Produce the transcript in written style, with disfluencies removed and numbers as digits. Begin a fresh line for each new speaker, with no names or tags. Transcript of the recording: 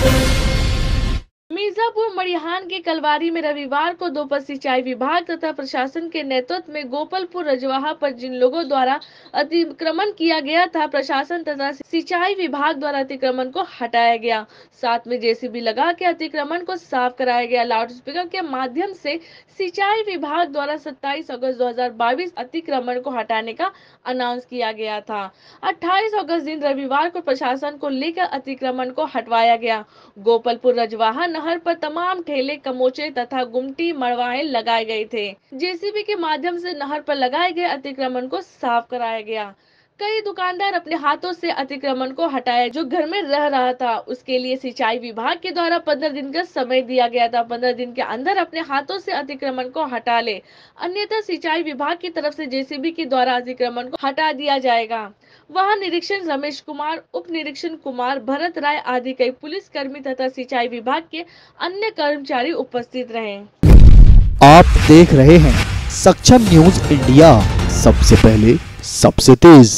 मिर्जापुर मड़िहान के कलवारी में रविवार को दोपहर सिंचाई विभाग तथा प्रशासन के नेतृत्व में गोपालपुर रजवाहा पर जिन लोगों द्वारा अतिक्रमण किया गया था, प्रशासन तथा सिंचाई विभाग द्वारा अतिक्रमण को हटाया गया। साथ में जेसीबी लगा के अतिक्रमण को साफ कराया गया। लाउडस्पीकर के माध्यम से सिंचाई विभाग द्वारा 27 अगस्त 2022 अतिक्रमण को हटाने का अनाउंस किया गया था। 28 अगस्त दिन रविवार को प्रशासन को लेकर अतिक्रमण को हटवाया गया। गोपालपुर रजवाहा नहर पर तमाम ठेले, कमोचे तथा गुमटी मड़वाए लगाए गए थे। जेसीबी के माध्यम से नहर पर लगाए गए अतिक्रमण को साफ कराया गया। कई दुकानदार अपने हाथों से अतिक्रमण को हटाया जो घर में रह रहा था। उसके लिए सिंचाई विभाग के द्वारा 15 दिन का समय दिया गया था। 15 दिन के अंदर अपने हाथों से अतिक्रमण को हटा ले, अन्यथा सिंचाई विभाग की तरफ से जेसीबी के द्वारा अतिक्रमण को हटा दिया जाएगा। वहां निरीक्षण रमेश कुमार, उप निरीक्षण कुमार, भरत राय आदि कई पुलिस कर्मी तथा सिंचाई विभाग के अन्य कर्मचारी उपस्थित रहे।
आप देख रहे हैं सक्षम न्यूज इंडिया, सबसे पहले सबसे तेज।